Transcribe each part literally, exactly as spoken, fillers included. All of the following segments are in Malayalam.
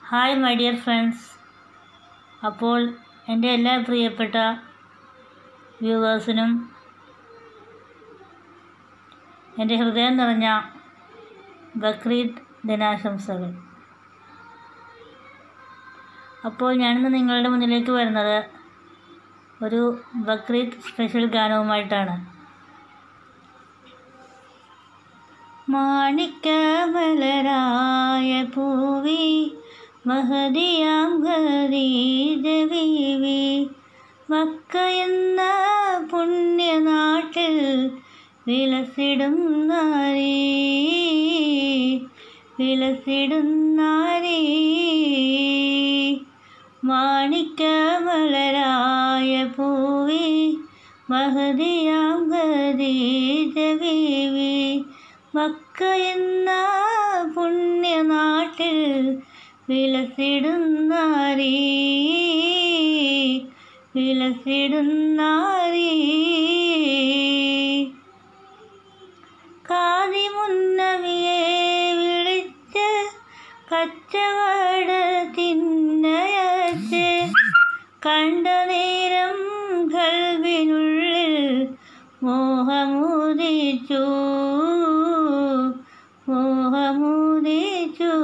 Hi my dear friends. അപ്പോൾ എൻ്റെ എല്ലാ പ്രിയപ്പെട്ട വ്യൂവേഴ്സിനും എൻ്റെ ഹൃദയം നിറഞ്ഞ ബക്രീദ് ദിനാശംസകൾ. അപ്പോൾ ഞാനിന്ന് നിങ്ങളുടെ മുന്നിലേക്ക് വരുന്നത് ഒരു ബക്രീദ് സ്പെഷ്യൽ ഗാനവുമായിട്ടാണ്. മാണിക്യമലരായ പൂവി മഹദിയാം ഖദീജ ബീവി, മക്ക എന്ന പുണ്യനാട്ടിൽ വിലസിടും നാരി, വിലസിടും നാരി. മാണിക്യമലരായ പൂവി മഹദിയാം ഖദീജ ബീവി, മക്ക എന്ന പുണ്യനാട്ടിൽ വിലസിടും നാരി, വിലസിടും നാരി. കാദിമുന്നവിയെ വിളിച്ച് കച്ചവടത്തിനയച്ച്, കണ്ട നേരം ഖൽബിനുള്ളിൽ മോഹമുദിച്ചു, മോഹമുദിച്ചു.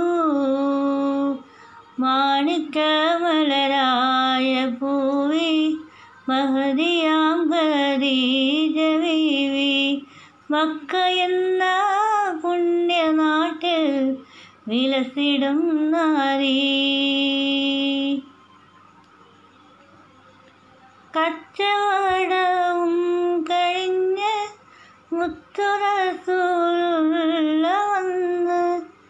മാണിക്യമലരായ പൂവി മഹദിയാം ഖദീജ ബീവി, മക്ക എന്ന പുണ്യനാട്ടിൽ വിലസിടും നാരി. കച്ചവടവും കഴിഞ്ഞ് മുത്തു റസൂലുള്ള വന്ന്,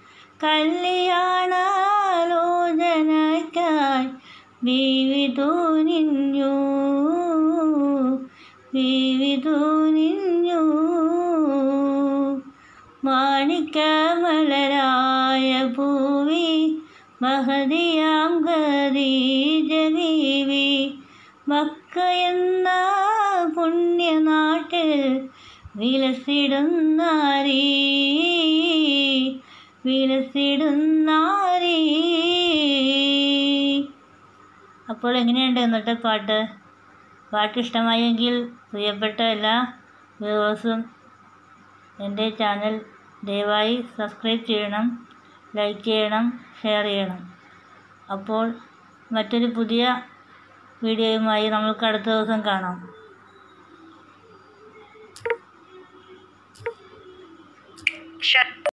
കല്യാണാലോചനയ്ക്കായി ബീവി തുനിഞ്ഞു, ബീവി തുനിഞ്ഞു. മാണിക്യമലരായ പൂവി മഹദിയാം ഖദീജ ബീവി, മക്ക എന്ന പുണ്യനാട്ടിൽ വിലസിടും നാരി, വിലസിടും നാരി. അപ്പോൾ എങ്ങനെയുണ്ട് ഇന്നത്തെ പാട്ട്? പാട്ട് ഇഷ്ടമായെങ്കിൽ പ്രിയപ്പെട്ട എല്ലാ വ്യൂവേഴ്സും എൻ്റെ ചാനൽ ദയവായി സബ്സ്ക്രൈബ് ചെയ്യണം, ലൈക്ക് ചെയ്യണം, ഷെയർ ചെയ്യണം. അപ്പോൾ മറ്റൊരു പുതിയ വീഡിയോയുമായി നമുക്ക് അടുത്ത ദിവസം കാണാം.